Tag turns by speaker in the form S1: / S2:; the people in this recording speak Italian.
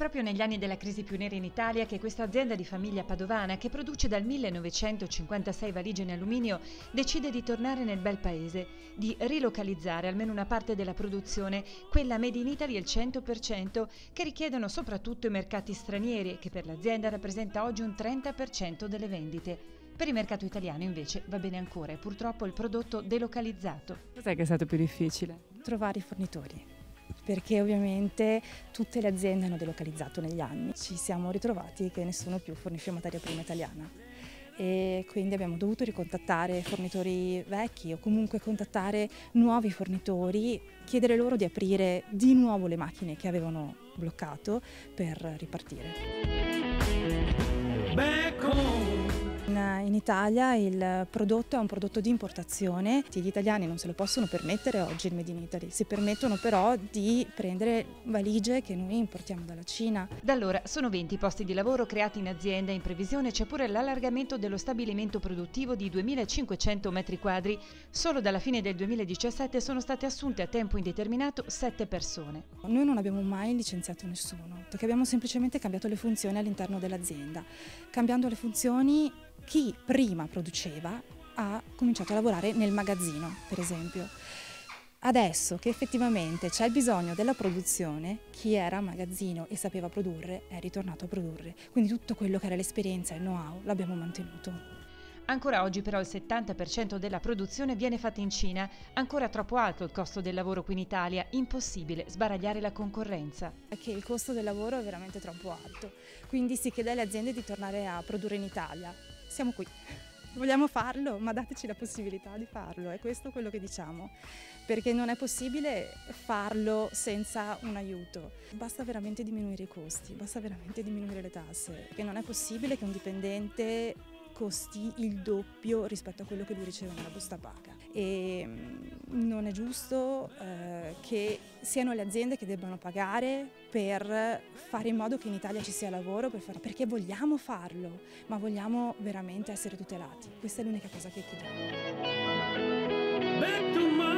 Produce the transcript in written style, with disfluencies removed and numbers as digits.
S1: proprio negli anni della crisi più nera in Italia che questa azienda di famiglia padovana, che produce dal 1956 valigie in alluminio, decide di tornare nel bel paese, di rilocalizzare almeno una parte della produzione, quella made in Italy al 100%, che richiedono soprattutto i mercati stranieri e che per l'azienda rappresenta oggi un 30% delle vendite. Per il mercato italiano invece va bene ancora e purtroppo il prodotto delocalizzato.
S2: Cos'è che è stato più difficile?
S3: Trovare i fornitori. Perché ovviamente tutte le aziende hanno delocalizzato negli anni. Ci siamo ritrovati che nessuno più fornisce materia prima italiana e quindi abbiamo dovuto ricontattare fornitori vecchi o comunque contattare nuovi fornitori, chiedere loro di aprire di nuovo le macchine che avevano bloccato per ripartire. In Italia il prodotto è un prodotto di importazione, gli italiani non se lo possono permettere oggi il Made in Italy, si permettono però di prendere valigie che noi importiamo dalla Cina.
S1: Da allora sono 20 posti di lavoro creati in azienda, in previsione c'è pure l'allargamento dello stabilimento produttivo di 2500 metri quadri. Solo dalla fine del 2017 sono state assunte a tempo indeterminato 7 persone.
S3: Noi non abbiamo mai licenziato nessuno, perché abbiamo semplicemente cambiato le funzioni all'interno dell'azienda. Cambiando le funzioni, chi prima produceva ha cominciato a lavorare nel magazzino, per esempio. Adesso che effettivamente c'è il bisogno della produzione, chi era a magazzino e sapeva produrre è ritornato a produrre. Quindi tutto quello che era l'esperienza e il know-how l'abbiamo mantenuto.
S1: Ancora oggi però il 70% della produzione viene fatta in Cina, ancora troppo alto il costo del lavoro qui in Italia, impossibile sbaragliare la concorrenza.
S3: È che il costo del lavoro è veramente troppo alto, quindi si chiede alle aziende di tornare a produrre in Italia. Siamo qui, vogliamo farlo, ma dateci la possibilità di farlo, è questo quello che diciamo, perché non è possibile farlo senza un aiuto. Basta veramente diminuire i costi, basta veramente diminuire le tasse, perché non è possibile che un dipendente costi il doppio rispetto a quello che lui riceve nella busta paga e non è giusto che siano le aziende che debbano pagare per fare in modo che in Italia ci sia lavoro, perché vogliamo farlo, ma vogliamo veramente essere tutelati. Questa è l'unica cosa che chiediamo.